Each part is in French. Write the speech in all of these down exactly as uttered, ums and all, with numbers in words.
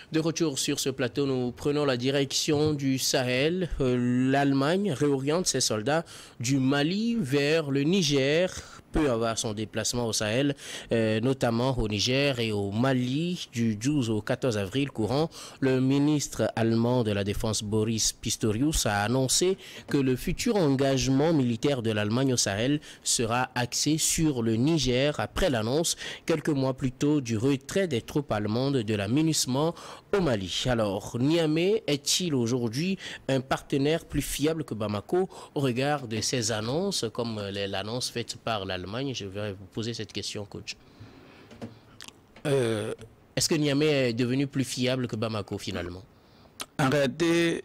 De retour sur ce plateau, nous prenons la direction du Sahel. Euh, L'Allemagne réoriente ses soldats du Mali vers le Niger, peut avoir son déplacement au Sahel, euh, notamment au Niger et au Mali du douze au quatorze avril courant. Le ministre allemand de la Défense Boris Pistorius a annoncé que le futur engagement militaire de l'Allemagne au Sahel sera axé sur le Niger après l'annonce quelques mois plus tôt du retrait des troupes allemandes de la MINUSMA au Mali. Alors, Niamey est-il aujourd'hui un partenaire plus fiable que Bamako au regard de ces annonces, comme l'annonce faite par l'Allemagne? Je vais vous poser cette question, coach. Euh, Est-ce que Niamey est devenu plus fiable que Bamako, finalement? En réalité,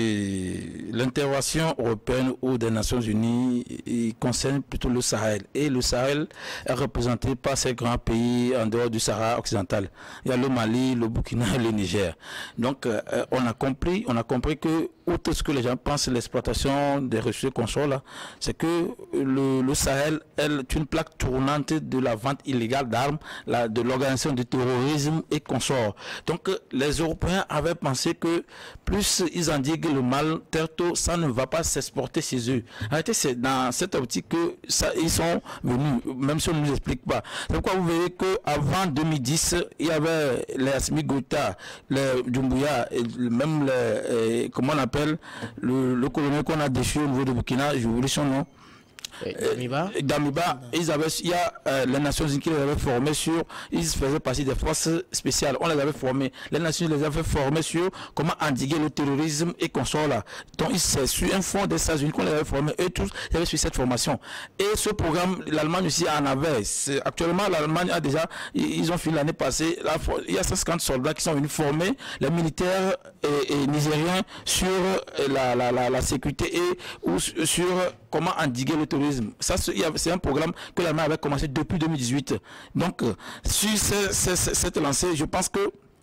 l'intervention européenne ou des Nations Unies concerne plutôt le Sahel. Et le Sahel est représenté par ces grands pays en dehors du Sahara occidental. Il y a le Mali, le Burkina et le Niger. Donc, euh, on a compris, on a compris que, outre ce que les gens pensent, l'exploitation des ressources consorts là, c'est que le, le Sahel est une plaque tournante de la vente illégale d'armes, de l'organisation du terrorisme et consorts. Donc, les Européens avaient pensé que plus ils endiguent le mal, tôt, ça ne va pas s'exporter chez eux. En réalité, c'est dans cette optique que ça, ils sont venus, même si on ne nous explique pas. C'est pourquoi vous verrez qu'avant deux mille dix, il y avait les Assimi Goïta, les Doumbouya, et même les, et, comment on appelle, le, le colonel qu'on a déchu au niveau de Burkina, j'ai oublié son nom. Damiba. Damiba, ils avaient, il y a euh, les Nations Unies qui les avaient formés sur, ils faisaient partie des forces spéciales, on les avait formés. Les Nations Unies les avaient formés sur comment endiguer le terrorisme et consorts là. Donc c'est sur un fonds des États-Unis qu'on les avait formés, eux tous, ils avaient suivi cette formation. Et ce programme, l'Allemagne aussi en avait. Actuellement, l'Allemagne a déjà, ils ont fini l'année passée, la, il y a cent cinquante soldats qui sont venus former les militaires et, et nigériens sur la, la, la, la sécurité et ou sur comment endiguer le terrorisme. Ça, c'est un programme que l'Allemagne avait commencé depuis deux mille dix-huit. Donc, sur cette lancée, je pense que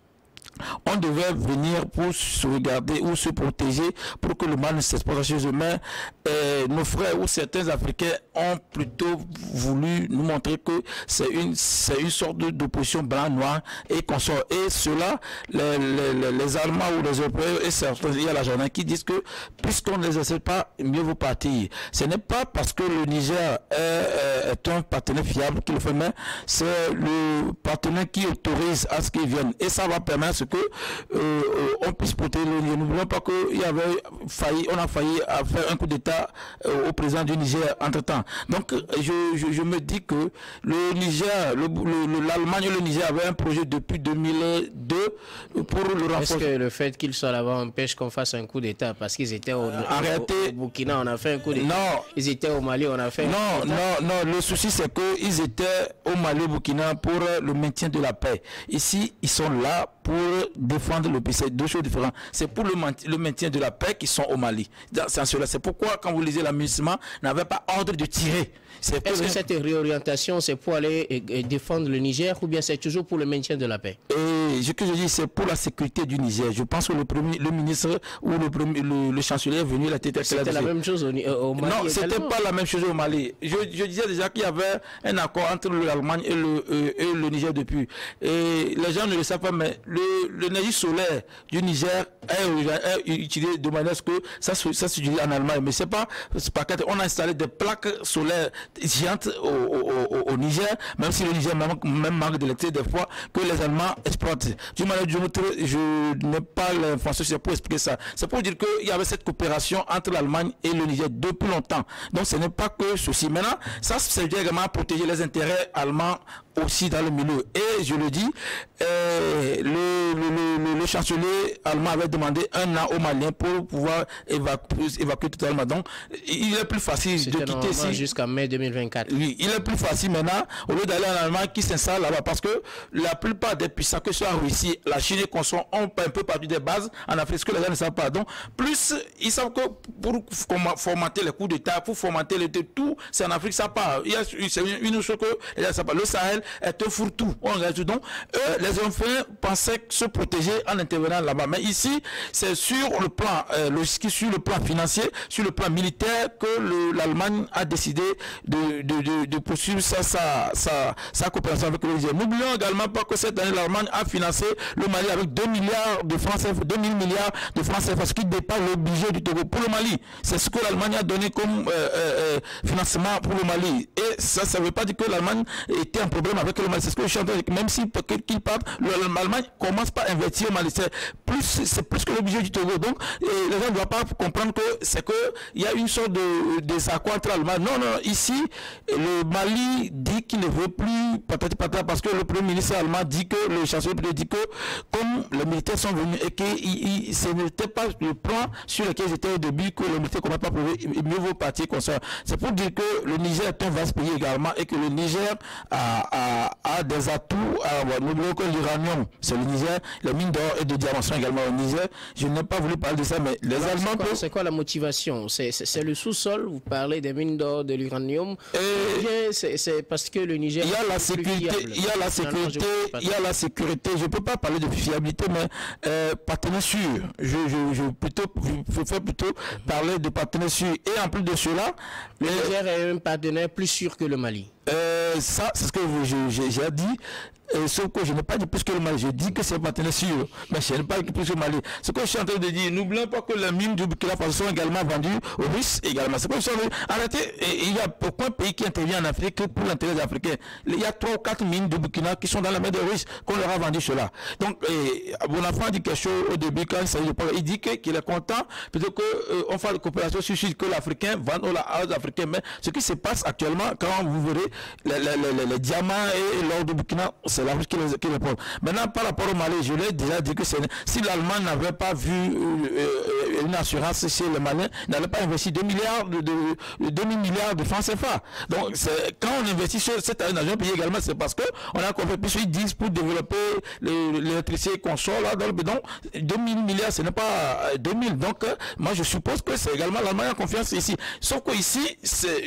on devait venir pour se regarder ou se protéger pour que le mal ne s'exporte chez eux. Mais euh, nos frères ou certains Africains ont plutôt voulu nous montrer que c'est une, c'est une sorte d'opposition blanc-noir et qu'on sort. Et cela, les, les, les Allemands ou les Européens et certains, il y a la journée qui disent que puisqu'on ne les essaie pas, mieux vaut partir. Ce n'est pas parce que le Niger est, est un partenaire fiable qu'il le fait, mais c'est le partenaire qui autorise à ce qu'ils viennent. Et ça va permettre que euh, on puisse protéger le Niger. Nous ne voulons pas qu'il y avait failli, on a failli à faire un coup d'État euh, au président du Niger entre-temps. Donc je, je, je me dis que le Niger, l'Allemagne et le Niger avaient un projet depuis deux mille deux pour le renforcer. Est-ce que le fait qu'ils soient là-bas empêche qu'on fasse un coup d'État parce qu'ils étaient au, en réalité, au, au Burkina, on a fait un coup d'État. Non. Ils étaient au Mali, on a fait non, un coup d'État. Non, non, le souci c'est qu'ils étaient au Mali, au Burkina pour le maintien de la paix. Ici, ils sont là pour défendre le pays. C'est deux choses différentes. C'est pour le, le maintien de la paix qu'ils sont au Mali. C'est pourquoi, quand vous lisez la MINUSMA, n'avait pas ordre de tirer. Est-ce que cette réorientation, c'est pour aller et, et défendre le Niger ou bien c'est toujours pour le maintien de la paix? Et ce que je dis, c'est pour la sécurité du Niger. Je pense que le, premier, le ministre ou le, premier, le, le chancelier est venu la tête. C'était la même chose au, au Mali? Non, c'était pas la même chose au Mali. Je, je disais déjà qu'il y avait un accord entre l'Allemagne et le, euh, et le Niger depuis. Et les gens ne le savent pas, mais l'énergie solaire du Niger est, est utilisée de manière à ce que ça, ça s'utilise en Allemagne. Mais c'est pas, pas on a installé des plaques solaires géantes au, au, au, au Niger, même si le Niger manque, même manque d'électricité des fois, que les Allemands exploitent. Du manière du autre, je n'ai pas l'information pour expliquer ça. C'est pour dire qu'il y avait cette coopération entre l'Allemagne et le Niger depuis longtemps. Donc ce n'est pas que ceci. Maintenant, ça c'est également à protéger les intérêts allemands aussi dans le milieu. Et je le dis, euh, le, le, le, le chancelier allemand avait demandé un an aux Maliens pour pouvoir évacuer, évacuer totalement. Donc, il est plus facile de quitter ici. Jusqu'à mai deux mille vingt-quatre. Oui, il est plus facile maintenant, au lieu d'aller en Allemagne, qui s'installe là-bas. Parce que la plupart des puissants, que ce soit en Russie, la Chine et qu'on soit, ont un peu perdu des bases en Afrique, ce que les gens ne savent pas. Donc, plus, ils savent que pour formater les coups d'État, pour formater le tout, c'est en Afrique, ça part. Il y a une chose que les gens ne savent pas. Le Sahel est un fourre-tout. Donc, eux, les Européens pensaient se protéger en intervenant là-bas. Mais ici, c'est sur le plan euh, logistique, sur le plan financier, sur le plan militaire que l'Allemagne a décidé de, de, de, de poursuivre sa, sa, sa, sa coopération avec le Niger. N'oublions également pas que cette année, l'Allemagne a financé le Mali avec deux milliards de francs C F A, deux mille milliards de francs C F A, ce qui dépasse le budget du Togo pour le Mali. C'est ce que l'Allemagne a donné comme euh, euh, financement pour le Mali. Et ça, ça ne veut pas dire que l'Allemagne était en problème avec le Mali. C'est ce que je suis en train de dire. Même si qu'il parle, l'Allemagne commence pas à investir au Mali. C'est plus, c'est plus que le budget du Togo. Donc, et les gens ne doivent pas comprendre que c'est qu'il y a une sorte de désaccord entre l'Allemagne. Non, non, ici, le Mali dit qu'il ne veut plus patati patata parce que le Premier ministre allemand dit que, le chancelier dit que, comme les militaires sont venus et que il, il, ce n'était pas le plan sur lequel ils étaient au début, que les militaires ne commencent pas à prouver, mieux vaut partir comme ça. C'est pour dire que le Niger est un vaste pays également et que le Niger a, a, a des atouts. N'oublions que l'uranium, c'est le Niger, les mines d'or et de diamants sont également au Niger. Je n'ai pas voulu parler de ça, mais les Allemands... C'est quoi, c'est quoi la motivation? C'est le sous-sol, vous parlez des mines d'or, de l'uranium, c'est parce que le Niger... Il y a la sécurité, il y a la sécurité, il y a la sécurité, je ne peux pas parler de fiabilité, mais euh, partenaire sûr, je, je, je, plutôt, je préfère plutôt mm-hmm. parler de partenaire sûr. Et en plus de cela... Le Niger est un partenaire plus sûr que le Mali. Euh, ça, c'est ce que j'ai dit. Euh, sauf que je n'ai pas dit plus que le Mali. Je dis que c'est un partenaire sûr, mais je n'ai pas dit plus que le Mali. Ce que je suis en train de dire, n'oublions pas que les mines du Burkina Faso sont également vendues aux Russes également. C'est que je suis en train de dire, arrêtez, il y a aucun pays qui intervient en Afrique pour l'intérêt des Africains. Il y a trois ou quatre mines du Burkina qui sont dans la main des Russes qu'on leur a vendu cela. Donc, mon enfant dit quelque chose au début quand il s'agit de parler. Il dit qu'il qu est content plutôt qu'on euh, fasse la coopération sur ce que l'Africain vend aux Africains. Mais ce qui se passe actuellement, quand vous verrez les, les, les, les diamants et l'or du Burkina, c'est la Russie qui les, qui les prend. Maintenant, par rapport au Mali, je l'ai déjà dit que si l'Allemagne n'avait pas vu euh, une assurance chez les Maliens, n'allait pas investir deux milliards de, de, deux mille milliards de francs C F A. Donc, quand on investit sur cette année dans un pays également, c'est parce qu'on a compris plus sur dix pour développer l'électricité qu'on sort là dans le bidon. deux mille milliards, ce n'est pas deux mille. Donc, euh, moi, je suppose que c'est également l'Allemagne en confiance ici. Sauf que ici,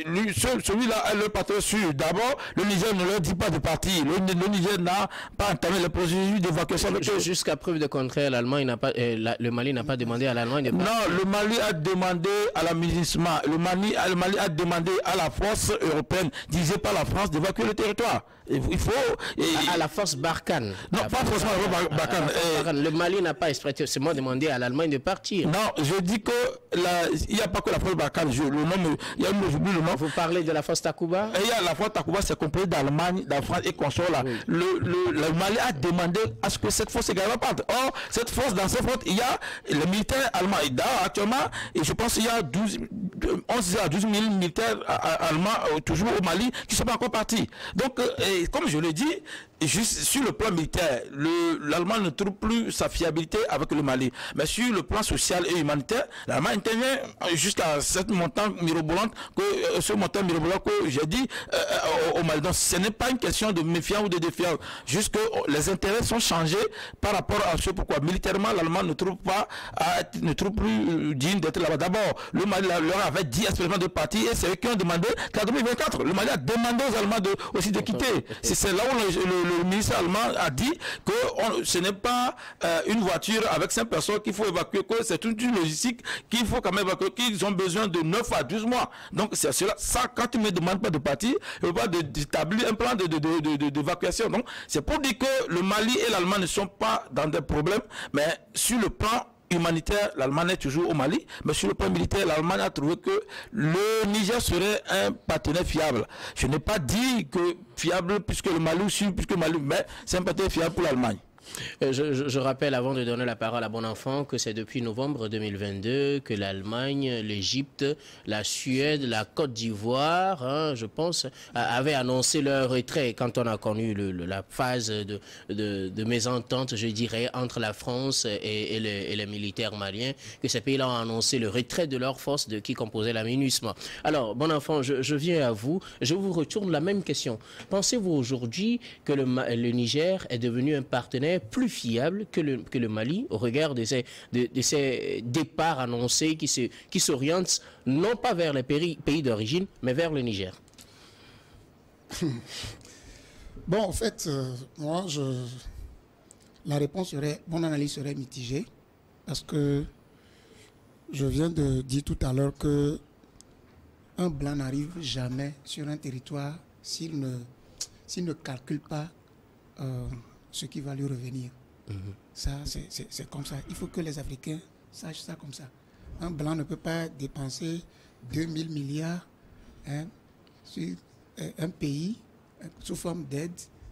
celui-là est le patron sûr. D'abord, le Niger ne leur dit pas de partir. Le, le Niger n'a pas entamé le processus d'évacuation. Jusqu'à preuve de contraire, l'Allemagne n'a pas, euh, la, le Mali n'a pas demandé à l'Allemagne de partir. Non, le Mali a demandé à l'aménagement. Le Mali, le Mali a demandé à la force européenne, dirigée par la France, d'évacuer le territoire. Il faut... Et, à, à la force Barkhane. Non, pas forcément la force Barkhane. Euh, le Mali n'a pas expressément demandé à l'Allemagne de partir. Non, je dis que il n'y a pas que la force Barkhane. Je, le nom, il y a j'oublie le nom. Vous parlez de la force Takuba? Il y a la force Takuba, c'est compris d'Allemagne, de France et consort là. Oui. Le, le, le Mali a demandé à ce que cette force également parte. Or, cette force, dans cette force, il y a les militaires allemands. Et actuellement, et je pense qu'il y a douze, onze à douze mille militaires allemands euh, toujours au Mali qui ne sont pas encore partis. Donc, euh, et comme je l'ai dit, juste sur le plan militaire, l'Allemagne ne trouve plus sa fiabilité avec le Mali. Mais sur le plan social et humanitaire, l'Allemagne intervient jusqu'à ce montant mirobolant que euh, ce montant mirobolant que j'ai dit euh, au Mali. Donc ce n'est pas une question de méfiance ou de défiance. Juste que les intérêts sont changés par rapport à ce pourquoi militairement l'Allemagne ne trouve pas à, ne trouve plus digne d'être là-bas. D'abord, le Mali leur avait dit expressément de partir et c'est eux qui ont demandé qu'en deux mille vingt-quatre, le Mali a demandé aux Allemands de, aussi de quitter. C'est là où le, le le ministre allemand a dit que on, ce n'est pas euh, une voiture avec cinq personnes qu'il faut évacuer, que c'est toute une logistique qu'il faut quand même évacuer, qu'ils ont besoin de neuf à douze mois. Donc c'est cela, ça, quand ils ne me demandent pas de partir, il ne faut pas d'établir un plan d'évacuation. De, de, de, de, donc c'est pour dire que le Mali et l'Allemagne ne sont pas dans des problèmes, mais sur le plan humanitaire, l'Allemagne est toujours au Mali, mais sur le plan militaire, l'Allemagne a trouvé que le Niger serait un partenaire fiable. Je n'ai pas dit que fiable puisque le Mali suit, puisque le Mali, mais c'est un partenaire fiable pour l'Allemagne. Je, je, je rappelle, avant de donner la parole à Bon Enfant, que c'est depuis novembre deux mille vingt-deux que l'Allemagne, l'Égypte, la Suède, la Côte d'Ivoire, hein, je pense, avaient annoncé leur retrait quand on a connu le, le, la phase de, de, de mésentente, je dirais, entre la France et, et, les, et les militaires maliens, que ces pays-là ont annoncé le retrait de leurs forces de qui composait la MINUSMA. Alors, Bon Enfant, je, je viens à vous, je vous retourne la même question. Pensez-vous aujourd'hui que le, le Niger est devenu un partenaire plus fiable que le, que le Mali au regard de ces, de, de ces départs annoncés qui se, qui s'orientent non pas vers les pays, pays d'origine, mais vers le Niger? Bon, en fait, euh, moi, je, la réponse serait, mon analyse serait mitigée, parce que je viens de dire tout à l'heure que un blanc n'arrive jamais sur un territoire s'il ne, s'il ne calcule pas euh, ce qui va lui revenir. Mm-hmm. Ça, c'est comme ça. Il faut que les Africains sachent ça comme ça. Un blanc ne peut pas dépenser deux mille milliards hein, sur euh, un pays euh, sous forme d'aide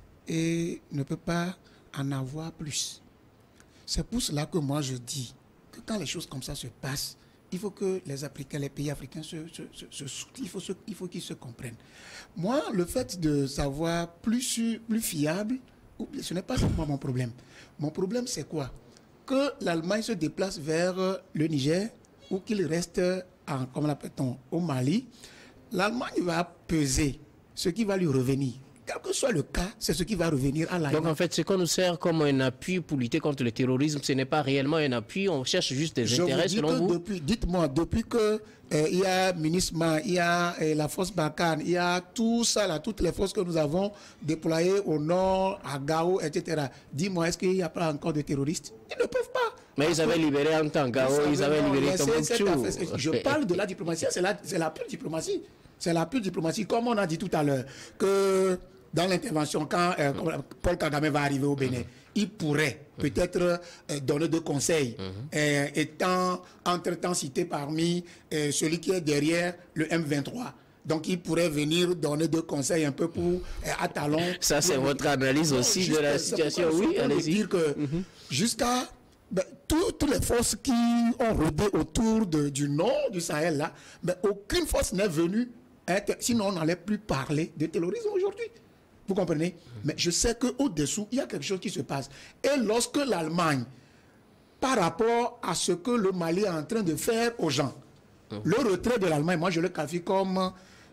et ne peut pas en avoir plus. C'est pour cela que moi je dis que quand les choses comme ça se passent, il faut que les Africains, les pays africains se, se, se, se soutenent, il faut, se, il faut qu'ils se comprennent. Moi, le fait de savoir plus, plus fiable, ce n'est pas seulement mon problème. Mon problème, c'est quoi? Que l'Allemagne se déplace vers le Niger ou qu'il reste, en, comme l'appelle-t-on, au Mali, l'Allemagne va peser ce qui va lui revenir. Quel que soit le cas, c'est ce qui va revenir à l'Allemagne. Donc en fait, ce qu'on nous sert comme un appui pour lutter contre le terrorisme, ce n'est pas réellement un appui, on cherche juste des Je intérêts vous dis selon que vous depuis, dites-moi, depuis que euh, il y a MINUSMA, il y a euh, la force Barkhane, il y a tout ça, là, toutes les forces que nous avons déployées au nord, à Gao, et cetera. Dis-moi, est-ce qu'il n'y a pas encore de terroristes? Ils ne peuvent pas. Mais ils avaient libéré en temps Gao, ils avaient libéré Tombouctou. Je parle de la diplomatie, c'est la, la pure diplomatie. C'est la pure diplomatie, comme on a dit tout à l'heure, que dans l'intervention, quand euh, Paul Kagame va arriver au Bénin, mm-hmm. il pourrait mm-hmm. peut-être euh, donner des conseils, mm-hmm. euh, étant entre-temps cité parmi euh, celui qui est derrière le M vingt-trois. Donc, il pourrait venir donner des conseils un peu pour euh, à talons. Ça, c'est votre analyse non, aussi de la situation. Oui, allez-y. dire que mm-hmm. jusqu'à ben, toutes les forces qui ont rôdé autour de, du nord du Sahel, là, ben, aucune force n'est venue, hein, sinon on n'allait plus parler de terrorisme aujourd'hui. Vous comprenez? Mais je sais qu'au-dessous, il y a quelque chose qui se passe. Et lorsque l'Allemagne, par rapport à ce que le Mali est en train de faire aux gens, mmh. le retrait de l'Allemagne, moi je le qualifie comme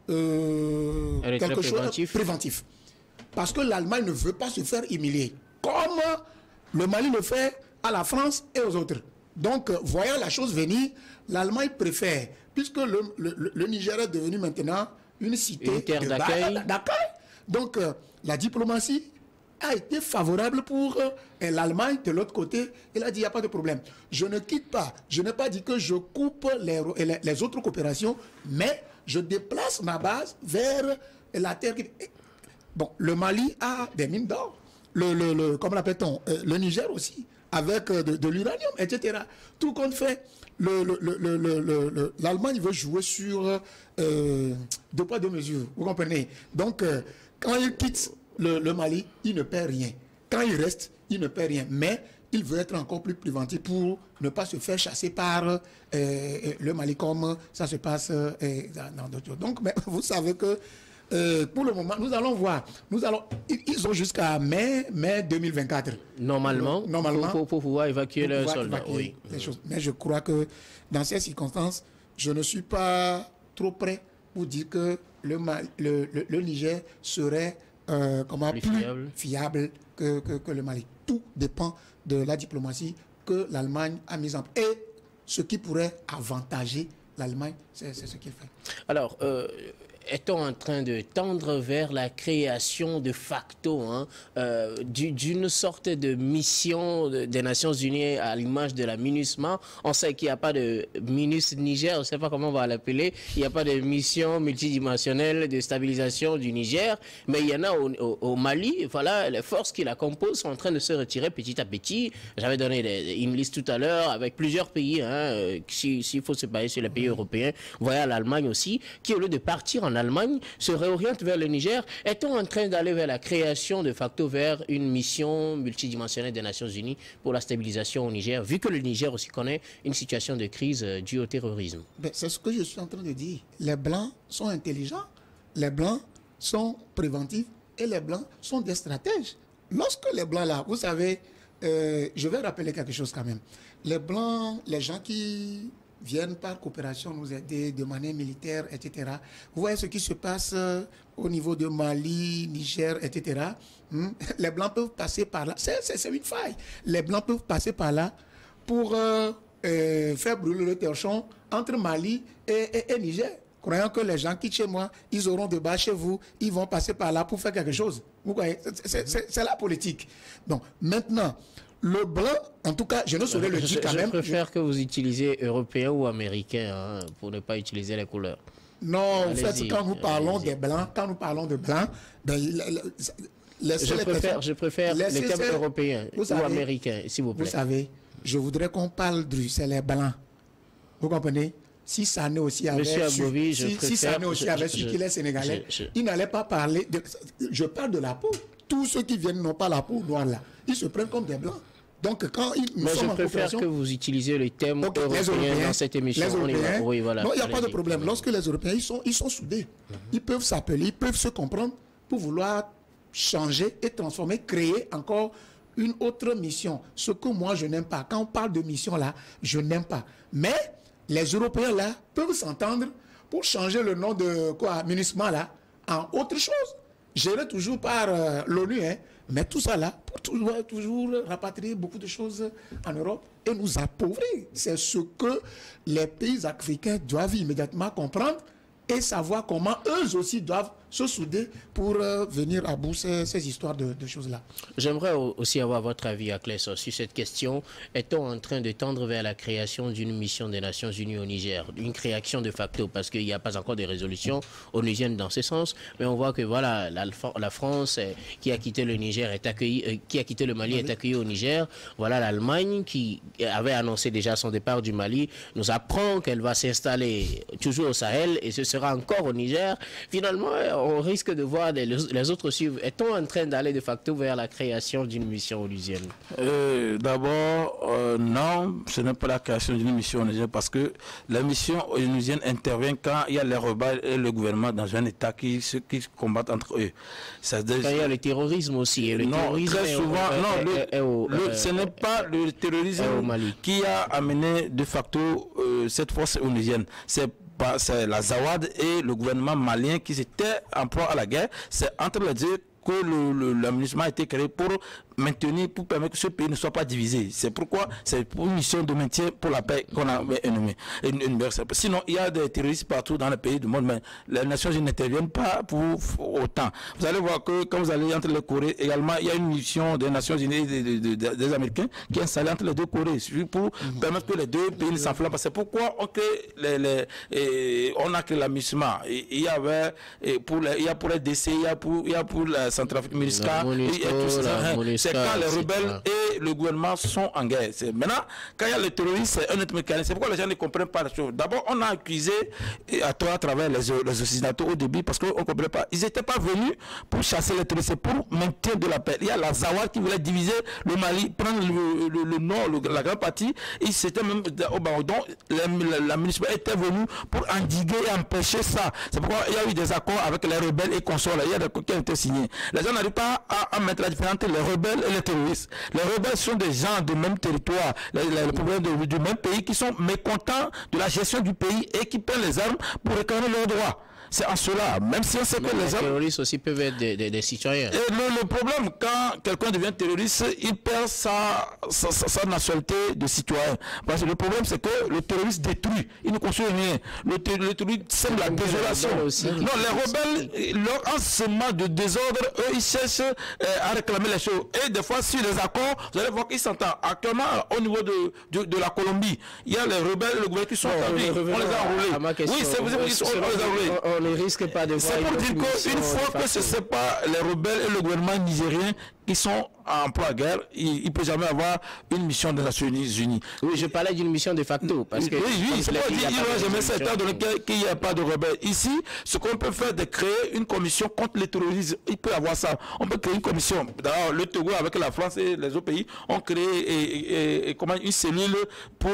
euh, quelque chose de préventif. Parce que l'Allemagne ne veut pas se faire humilier. Comme le Mali le fait à la France et aux autres. Donc, voyant la chose venir, l'Allemagne préfère, puisque le, le, le Niger est devenu maintenant une cité une terre d'accueil. Donc, euh, la diplomatie a été favorable pour euh, l'Allemagne. De l'autre côté, il a dit, il n'y a pas de problème. Je ne quitte pas. Je n'ai pas dit que je coupe les, les, les autres coopérations, mais je déplace ma base vers la terre. Qui... Bon, le Mali a des mines d'or. Le, le, le, comment l'appelle-t-on euh, le Niger aussi, avec euh, de, de l'uranium, et cetera. Tout compte fait, l'Allemagne le, le, le, le, le, le, veut jouer sur euh, deux poids, deux mesures. Vous comprenez? Donc, euh, quand il quitte le, le Mali, il ne perd rien. Quand il reste, il ne perd rien. Mais il veut être encore plus préventif pour ne pas se faire chasser par euh, le Mali comme ça se passe euh, dans d'autres choses. Donc, mais vous savez que euh, pour le moment, nous allons voir. Nous allons, ils ont jusqu'à mai, mai deux mille vingt-quatre. Normalement, Normalement pour, pour, pour pouvoir évacuer les soldats. Oui. Les choses. Mais je crois que dans ces circonstances, je ne suis pas trop prêt pour dire que le, le, le, le Niger serait euh, comment, plus, plus fiable, fiable que, que, que le Mali. Tout dépend de la diplomatie que l'Allemagne a mise en place. Et ce qui pourrait avantager l'Allemagne, c'est ce qu'il fait. Alors, euh, est-on en train de tendre vers la création de facto hein, euh, d'une sorte de mission des Nations Unies à l'image de la MINUSMA? On sait qu'il n'y a pas de MINUS Niger, on ne sait pas comment on va l'appeler. Il n'y a pas de mission multidimensionnelle de stabilisation du Niger, mais il y en a au, au, au Mali. Voilà, les forces qui la composent sont en train de se retirer petit à petit. J'avais donné des, une liste tout à l'heure avec plusieurs pays. Hein, s'il si faut se baser sur les pays européens, voilà l'Allemagne aussi, qui au lieu de partir en Allemagne se réoriente vers le Niger. Est-on en train d'aller vers la création de facto vers une mission multidimensionnelle des Nations Unies pour la stabilisation au Niger, vu que le Niger aussi connaît une situation de crise due au terrorisme? C'est ce que je suis en train de dire. Les Blancs sont intelligents, les Blancs sont préventifs et les Blancs sont des stratèges. Lorsque les Blancs là, vous savez, euh, je vais rappeler quelque chose quand même. Les Blancs, les gens qui viennent par coopération nous aider de manière militaire, et cetera. Vous voyez ce qui se passe euh, au niveau de Mali, Niger, et cetera. Hum? Les Blancs peuvent passer par là. C'est une faille. Les Blancs peuvent passer par là pour euh, euh, faire brûler le torchon entre Mali et, et, et Niger. Croyant que les gens quittent chez moi, ils auront de bas chez vous, ils vont passer par là pour faire quelque chose. Vous voyez, c'est la politique. Donc, maintenant, le blanc, en tout cas, je ne saurais le dire quand je même. Je préfère je... que vous utilisiez européen ou américain hein, pour ne pas utiliser les couleurs. Non, en fait, quand nous parlons des blancs, quand nous parlons de blancs, ben, je, préfère, je préfère les termes européens ou savez, américains, s'il vous plaît. Vous savez, je voudrais qu'on parle du c'est les blancs. Vous comprenez? Si ça n'est aussi avec Monsieur Abovi, je si, préfère, si ça n'est aussi je, avec je, celui qui est sénégalais, je, je, il n'allait pas parler de, je parle de la peau. Tous ceux qui viennent n'ont pas la peau noire là. Ils se prennent comme des blancs. Donc quand ils nous Mais sommes je en préfère que vous utilisez le thème okay, européen, européens, dans cette émission. Les Européens, oui, voilà, non, il n'y a pas de problème. Lorsque les Européens, ils sont, ils sont soudés. Mm-hmm. Ils peuvent s'appeler, ils peuvent se comprendre pour vouloir changer et transformer, créer encore une autre mission. Ce que moi, je n'aime pas. Quand on parle de mission là, je n'aime pas. Mais les Européens là peuvent s'entendre pour changer le nom de quoi, MINUSMA là, en autre chose. Géré toujours par euh, l'ONU, hein. Mais tout ça là, pour toujours, toujours rapatrier beaucoup de choses en Europe et nous appauvrir. C'est ce que les pays africains doivent immédiatement comprendre et savoir comment eux aussi doivent se souder pour euh, venir à bout ces, ces histoires de, de choses-là. J'aimerais aussi avoir votre avis à Claire sur cette question. Est-on en train de tendre vers la création d'une mission des Nations Unies au Niger? Une création de facto, parce qu'il n'y a pas encore de résolution onusienne dans ce sens. Mais on voit que voilà, la, la France euh, qui a quitté le Niger est accueillie, euh, qui a quitté le Mali est accueillie au Niger. Voilà l'Allemagne qui avait annoncé déjà son départ du Mali, nous apprend qu'elle va s'installer toujours au Sahel et ce sera encore au Niger. Finalement, on risque de voir les, les autres suivre. Est-on en train d'aller de facto vers la création d'une mission onusienne? euh, D'abord, euh, non, ce n'est pas la création d'une mission onusienne parce que la mission onusienne intervient quand il y a les rebelles et le gouvernement dans un État qui, qui combattent entre eux. Ça, quand il y a le terrorisme aussi. Et le non, terrorisme très souvent, est, non, le, est, est au, le, euh, ce n'est pas le terrorisme au Mali qui a amené de facto euh, cette force onusienne. C'est c'est la Zawad et le gouvernement malien qui s'étaient en proie à la guerre. C'est entre les deux que l'aménagement a été créé pour maintenir, pour permettre que ce pays ne soit pas divisé. C'est pourquoi c'est pour une mission de maintien pour la paix qu'on a nommé. Sinon, il y a des terroristes partout dans les pays du monde, mais les Nations Unies n'interviennent pas pour autant. Vous allez voir que quand vous allez entre les Corées, également, il y a une mission des Nations Unies des, des, des, des Américains qui est installée entre les deux Corées pour mmh. permettre que les deux pays ne s'enflamment pas. C'est pourquoi on crée les, les, et on a créé l'aménagement. Il y avait et pour les, il y a pour les D C, il y a pour, il y a pour la Centrafrique, MINUSCA, c'est quand les rebelles et le gouvernement sont en guerre. Maintenant, quand il y a le terrorisme, c'est un autre mécanisme. C'est pourquoi les gens ne comprennent pas les choses. D'abord, on a accusé à toi à travers les, les Occidentaux au début parce qu'on ne comprenait pas. Ils n'étaient pas venus pour chasser les terroristes, c'est pour maintenir de la paix. Il y a la Zawad qui voulait diviser le Mali, prendre le, le, le nord, le, la grande partie. Et c'était même au Barodon, la, la, la municipalité était venue pour endiguer et empêcher ça. C'est pourquoi il y a eu des accords avec les rebelles et consorts. Il y a des accords qui ont été signés. Les gens n'arrivent pas à, à mettre la différence entre les rebelles et les terroristes. Les rebelles sont des gens du même territoire, les, les, les problèmes de, du même pays qui sont mécontents de la gestion du pays et qui prennent les armes pour réclamer leurs droits. C'est en cela, même si on sait mais que les, les hommes... terroristes aussi peuvent être des, des, des citoyens. Et le, le problème, quand quelqu'un devient terroriste, il perd sa, sa, sa, sa nationalité de citoyen. Parce que le problème, c'est que le terroriste détruit, il ne construit rien. Le, le terroriste sème la désolation. Aussi, non, les rebelles, leur enseignement de désordre, eux, ils cherchent euh, à réclamer les choses. Et des fois, sur les accords, vous allez voir qu'ils s'entendent. Actuellement, au niveau de, de, de la Colombie, il y a les rebelles et le gouvernement qui sont entendu. On les a enrôlés. Oui, c'est vous qui sont enrôlés. On ne risque pas de voir. C'est pour dire qu'une fois que ce n'est pas les rebelles et le gouvernement nigérien qui sont en proie guerre, il ne peut jamais avoir une mission des Nations Unies. Oui, je parlais d'une mission de facto. Parce que oui, oui, c'est pas dire qu'il n'y aura jamais cet état dans lequel il n'y a pas de rebelles. Ici, ce qu'on peut faire, c'est créer une commission contre le terrorisme. Il peut y avoir ça. On peut créer une commission. D'ailleurs, le Togo, avec la France et les autres pays, ont créé et, et, et, comment, une cellule pour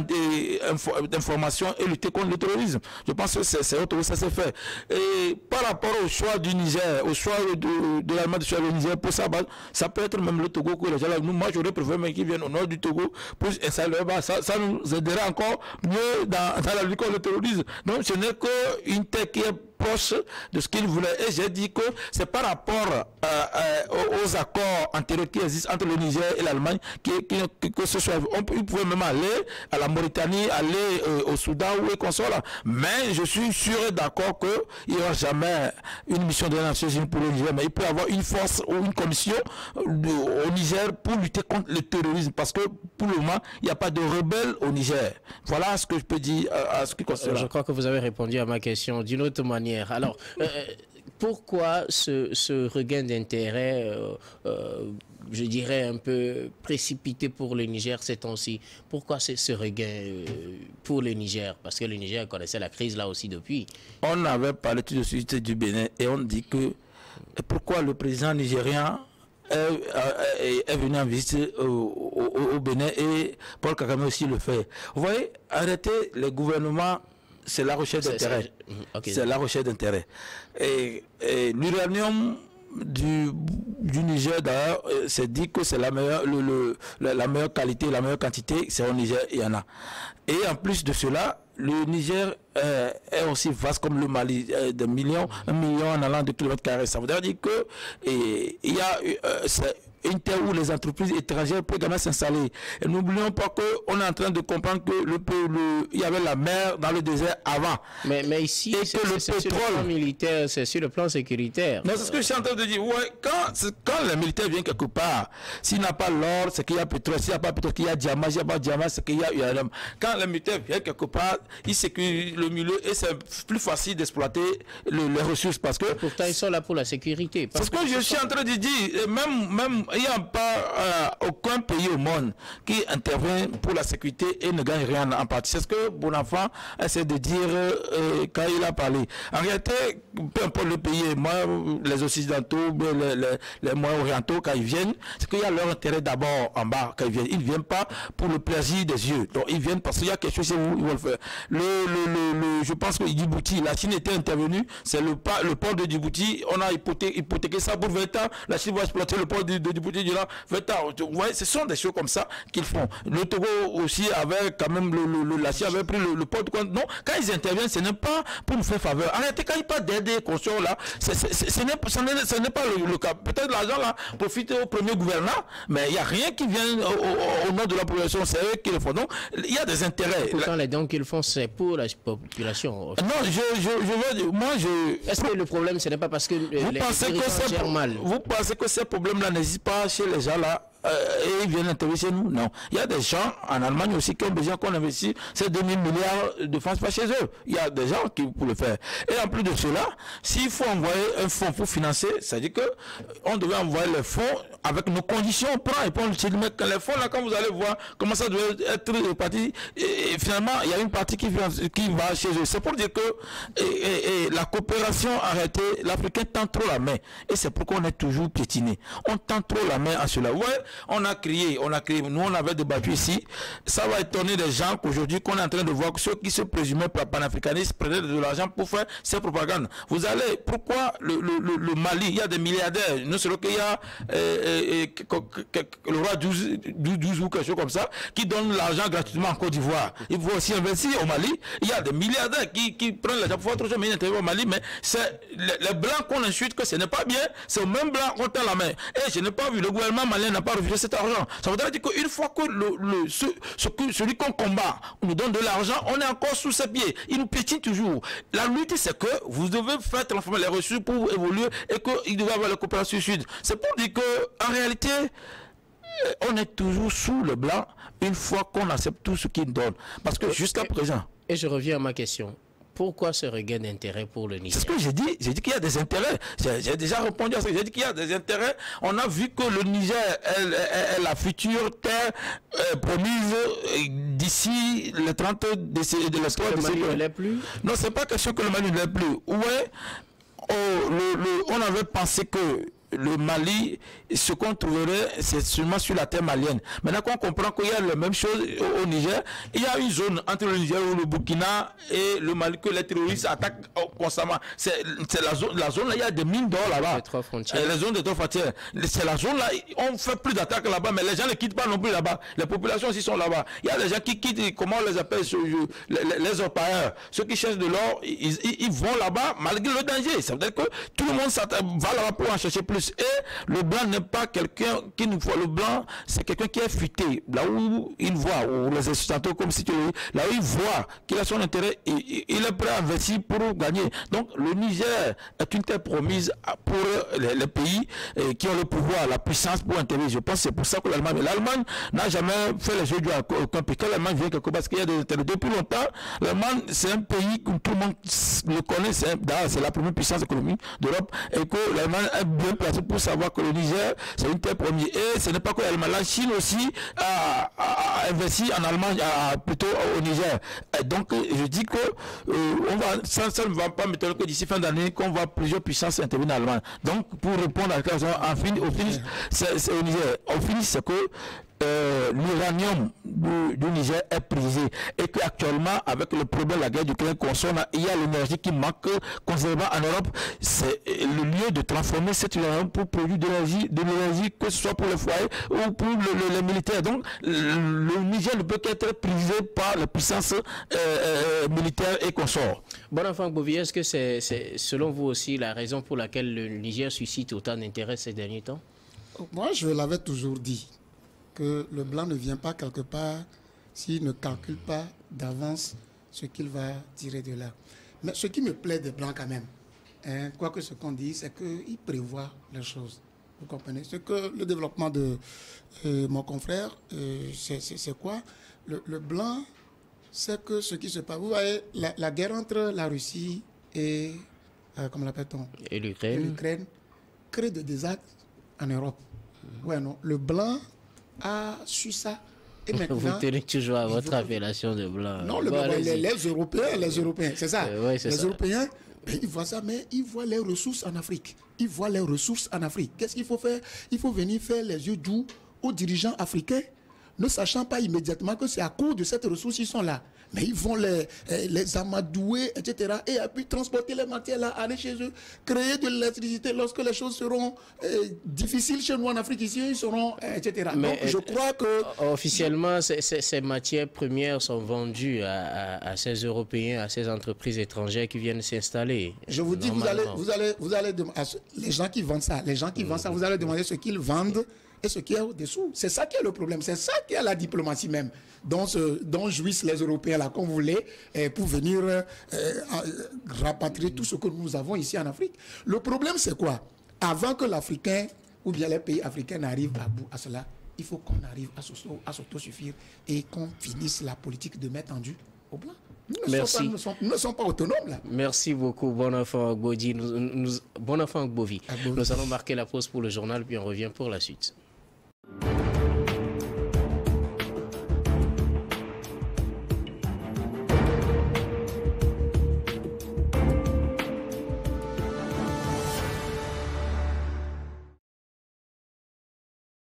d'information et lutter contre le terrorisme. Je pense que c'est autre chose, ça s'est fait. Et par rapport au choix du Niger, au choix de, de l'Allemagne de choix du Niger, pour ça, ça peut être même le Togo que les gens là. Nous, moi, j'aurais préféré qu'ils viennent au nord du Togo pour installer là-bas. Ça, ça nous aiderait encore mieux dans, dans la lutte contre le terrorisme. Donc, ce n'est qu'une terre qui est proche de ce qu'il voulait. Et j'ai dit que c'est par rapport euh, euh, aux accords antérieurs qui existent entre le Niger et l'Allemagne que, que, que ce soit. On, ils pouvaient même aller à la Mauritanie, aller euh, au Soudan ou les consoles là. Mais je suis sûr et d'accord qu'il n'y aura jamais une mission des Nations Unies pour le Niger. Mais il peut y avoir une force ou une commission de, au Niger pour lutter contre le terrorisme. Parce que pour le moment, il n'y a pas de rebelles au Niger. Voilà ce que je peux dire à, à ce qui concerne. Je crois que vous avez répondu à ma question d'une autre manière. Alors, euh, pourquoi ce, ce regain d'intérêt, euh, euh, je dirais un peu précipité pour le Niger ces temps-ci? Pourquoi c'est ce regain euh, pour le Niger? Parce que le Niger connaissait la crise là aussi depuis. On avait parlé tout de suite du Bénin et on dit que pourquoi le président nigérien Est, est, est venu en visite au, au, au Bénin et Paul Kagame aussi le fait. Vous voyez, arrêter les gouvernements, c'est la recherche d'intérêt. Okay. C'est la recherche d'intérêt. Et, et l'uranium du, du Niger, d'ailleurs, c'est dit que c'est la meilleure, le, le, la, la meilleure qualité, la meilleure quantité, c'est au Niger, il y en a. Et en plus de cela, le Niger euh, est aussi vaste comme le Mali, euh, de millions, un million en allant de kilomètres carrés. Ça veut dire que et, il y a euh, une terre où les entreprises étrangères peuvent également s'installer. Et n'oublions pas qu'on est en train de comprendre que le, le, il y avait la mer dans le désert avant. Mais, mais ici, c'est sur le plan militaire, c'est sur le plan sécuritaire. Non, c'est ce que je suis en train de dire. Ouais, quand, quand les militaires viennent quelque part, s'il n'a pas l'or, c'est qu'il y a pétrole. S'il n'y a pas pétrole, qu'il y a diamant. S'il n'y a pas diamant, c'est qu'il y a uranium. Quand les militaires viennent quelque part, ils sécurisent le milieu et c'est plus facile d'exploiter le, les ressources parce que... Pourtant, ils sont là pour la sécurité. C'est ce que, que je suis en train de dire. Même... même il n'y a pas euh, aucun pays au monde qui intervient pour la sécurité et ne gagne rien en partie. C'est ce que Bonenfant essaie de dire euh, quand il a parlé. En réalité, peu importe le pays, moi, les Occidentaux, les, les, les moyens orientaux, quand ils viennent, c'est qu'il y a leur intérêt d'abord en bas quand ils viennent. Ils ne viennent pas pour le plaisir des yeux. Donc ils viennent parce qu'il y a quelque chose où ils veulent faire. Le, le, le, le, je pense que Djibouti, la Chine était intervenue, c'est le, le port de Djibouti, on a hypothéqué, hypothéqué ça pour vingt ans, la Chine va exploiter le port de, de Djibouti durant vingt ans. Vous voyez, ce sont des choses comme ça qu'ils font. Le Togo aussi avait quand même, le, le, le, la Chine avait pris le, le port de compte. Non, quand ils interviennent, ce n'est pas pour nous faire faveur. Arrêtez, quand ils parlent d'aide conscients là, ce n'est pas le, le cas. Peut-être l'argent là profite au premier gouvernant, mais il n'y a rien qui vient au, au, au nom de la population, c'est eux qui le font. Donc, il y a des intérêts. Pourtant, les dons qu'ils font, c'est pour la population. Non, je, je, je veux dire, moi, je... Est-ce que le problème, ce n'est pas parce que vous les pensez que gèrent mal? Vous pensez que ces problèmes-là n'existent pas chez les gens là euh, et ils viennent intervenir chez nous? Non. Il y a des gens en Allemagne aussi qui ont besoin qu'on investisse ces deux mille milliards de francs pas chez eux. Il y a des gens qui pour le faire. Et en plus de cela, s'il faut envoyer un fonds pour financer, c'est-à-dire que on devait envoyer les fonds avec nos conditions. On prend et puis on utilise les fonds là, quand vous allez voir comment ça doit être réparti, et, et finalement il y a une partie qui, qui va chez eux. C'est pour dire que et, et, et la coopération arrêtée, l'Africain tend trop la main. Et c'est pourquoi on est toujours piétiné. On tend trop la main à cela. Ouais, on a crié, on a crié. Nous on avait débattu ici. Ça va étonner les gens qu'aujourd'hui qu'on est en train de voir que ceux qui se présumaient panafricanistes prenaient de l'argent pour faire ces propagandes. Vous allez, pourquoi le, le, le, le Mali, il y a des milliardaires, non seulement qu'il y a euh, et, et, le roi douze ou quelque chose comme ça, qui donne l'argent gratuitement en Côte d'Ivoire. Il faut aussi investir au Mali. Il y a des milliardaires qui, qui prennent l'argent pour faire autre chose, mais ils n'interviennent au Mali. Mais c'est les, les blancs qu'on insulte que ce n'est pas bien, c'est au même blanc qu'on tend la main. Et je n'ai pas vu, le gouvernement malien n'a pas refusé cet argent. Ça voudrait dire qu'une fois que le, le, ce, ce, celui qu'on combat nous donne de l'argent, on est encore sous ses pieds. Il nous piétine toujours. La lutte, c'est que vous devez faire transformer les ressources pour évoluer et qu'il devait avoir la coopération sud. C'est pour dire que en réalité, on est toujours sous le blanc une fois qu'on accepte tout ce qu'il donne. Parce que jusqu'à présent... Et je reviens à ma question. Pourquoi ce regain d'intérêt pour le Niger? C'est ce que j'ai dit. J'ai dit qu'il y a des intérêts. J'ai déjà répondu à ça. J'ai dit qu'il y a des intérêts. On a vu que le Niger est, est, est la future terre euh, promise d'ici le trente décembre. De le Mali ne l'est plus? Non, c'est pas question que le Mali ne l'est plus. Ouais, oh, le, le, on avait pensé que le Mali, ce qu'on trouverait, c'est seulement sur la terre malienne. Maintenant qu'on comprend qu'il y a la même chose au, au Niger, il y a une zone entre le Niger ou le Burkina et le Mali que les terroristes attaquent constamment. C'est la zone, la zone là, il y a des mines d'or là-bas. Les trois frontières. Les zones de trois frontières. C'est la zone là, on fait plus d'attaques là-bas, mais les gens ne quittent pas non plus là-bas. Les populations aussi sont là-bas. Il y a des gens qui quittent, comment on les appelle, les, les, les orpailleurs. Ceux qui cherchent de l'or, ils, ils, ils vont là-bas malgré le danger. Ça veut dire que tout le monde va là-bas pour en chercher plus. Et le blanc n'est pas quelqu'un qui nous voit. Le blanc, c'est quelqu'un qui est futé. Là où il voit, ou les occidentaux, comme si tu le dis, là où il voit qu'il a son intérêt, il, il est prêt à investir pour gagner. Donc le Niger est une terre promise pour les, les pays eh, qui ont le pouvoir, la puissance pour intervenir. Je pense que c'est pour ça que l'Allemagne, l'Allemagne n'a jamais fait les jeux du aucun pays. Quand l'Allemagne vient quelque part, parce qu'il y a des intérêts depuis longtemps, l'Allemagne, c'est un pays que tout le monde le connaît, c'est la première puissance économique d'Europe, et que l'Allemagne est bien placée pour savoir que le Niger, c'est une terre promise. Et ce n'est pas que l'Allemagne, la Chine aussi a, a, a investi en Allemagne, a, plutôt au Niger. Et donc, je dis que euh, on va, ça, ça ne va pas m'étonner que d'ici fin d'année, qu'on voit plusieurs puissances intervenir en Allemagne. Donc, pour répondre à la question, en fin, au finish, c'est au Niger. Au finish, c'est que Euh, l'uranium du, du Niger est prisé et qu'actuellement, avec le problème de la guerre d'Ukraine qu'on sonne, il y a l'énergie qui manque considérablement en Europe. C'est le lieu de transformer cet uranium pour produire de l'énergie, de l'énergie, que ce soit pour les foyers ou pour le, le, les militaires. Donc, le, le Niger ne peut qu'être prisé par la puissance euh, euh, militaire et consorts. Bon enfant Gbovi, est-ce que c'est selon vous aussi la raison pour laquelle le Niger suscite autant d'intérêt ces derniers temps? Moi, je l'avais toujours dit, que le blanc ne vient pas quelque part s'il ne calcule pas d'avance ce qu'il va tirer de là. Mais ce qui me plaît des blancs quand même, hein, quoi que ce qu'on dit, c'est qu'ils prévoient les choses. Vous comprenez? C'est que le développement de euh, mon confrère, euh, c'est quoi? le, le blanc, c'est que ce qui se passe. Vous voyez, la, la guerre entre la Russie et, euh, comment l'appelle-t-on? Et l'Ukraine crée des désastres en Europe. Mmh. Ouais, non. Le blanc a su ça. Et maintenant, vous tenez toujours à votre appellation de blanc. Non, le, bon, les, les Européens, les Européens, c'est ça. Euh, ouais, les ça. Européens, ils voient ça, mais ils voient les ressources en Afrique. Ils voient les ressources en Afrique. Qu'est-ce qu'il faut faire? Il faut venir faire les yeux doux aux dirigeants africains, ne sachant pas immédiatement que c'est à cause de cette ressource qu'ils sont là. Mais ils vont les, les amadouer, et cetera. Et puis transporter les matières là, aller chez eux, créer de l'électricité. Lorsque les choses seront euh, difficiles chez nous en Afrique, ici, ils seront, euh, et cetera. Mais donc, je crois que... Officiellement, ces, ces matières premières sont vendues à, à, à ces Européens, à ces entreprises étrangères qui viennent s'installer. Je vous dis, vous allez, vous allez, vous allez les gens qui vendent ça, les gens qui mmh. vendent ça, vous allez demander ce qu'ils vendent et ce qui est au-dessous. C'est ça qui est le problème. C'est ça qui est la diplomatie même, dont, ce, dont jouissent les Européens, là, comme vous voulez, eh, pour venir euh, euh, rapatrier tout ce que nous avons ici en Afrique. Le problème, c'est quoi? Avant que l'Africain, ou bien les pays africains n'arrivent à bout à cela, il faut qu'on arrive à s'autosuffire et qu'on finisse la politique de mettre tendu au blanc. Nous ne, Merci. Sommes pas, nous, sommes, nous ne sommes pas autonomes là. Merci beaucoup, bon enfant Gbovi. Nous, nous, bon enfant Gbovi. Nous allons marquer la pause pour le journal, puis on revient pour la suite.